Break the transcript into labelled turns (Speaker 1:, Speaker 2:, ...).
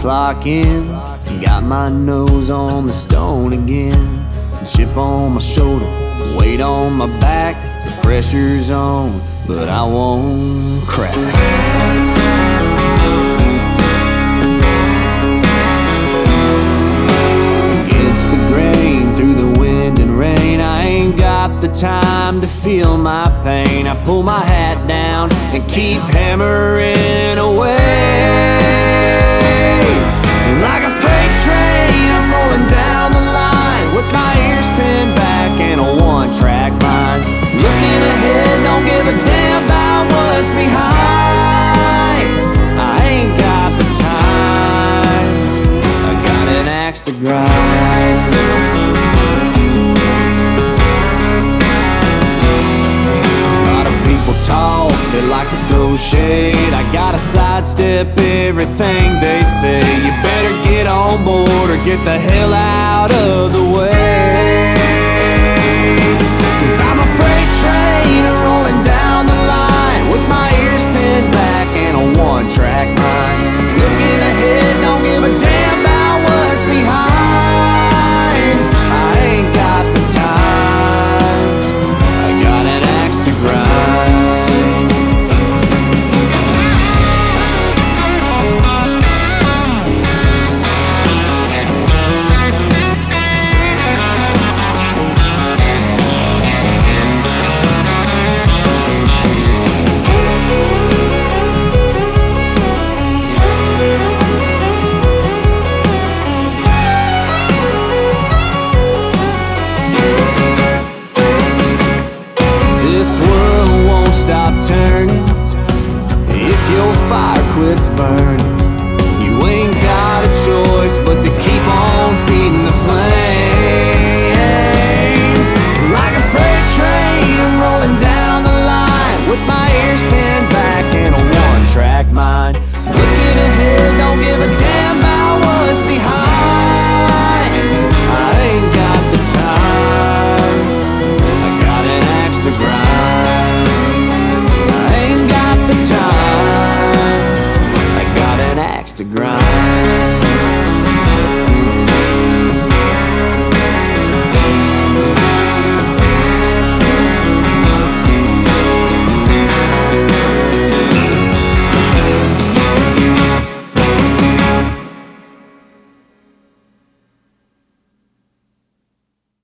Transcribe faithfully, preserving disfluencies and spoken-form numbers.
Speaker 1: clock in, got my nose on the stone again. Chip on my shoulder, weight on my back, the pressure's on, but I won't crack. Against the grain, through the wind and rain, I ain't got the time to feel my pain. I pull my hat down and keep hammering away. Like a freight train, I'm rolling down the line with my ears pinned back and a one-track mind. Looking ahead, don't give a damn about what's behind. I ain't got the time, I got an axe to grind. Talk, they like a Doucet. I gotta sidestep everything they say. You better get on board or get the hell out of the way. Cause I'm a freight train rolling down the line with my ears pinned back and a one-track mind. Looking ahead, don't give a damn about what's behind. I ain't got the time, I got an axe to grind. Turning. If your fire quits burning, you ain't got a choice but to keep on feeding the flames. Like a freight train, I'm rolling down the line with my ears pinned back and a one-track mind. Looking ahead, don't give a damn about what's behind. I ain't got the time, I got an axe to grind. To grind.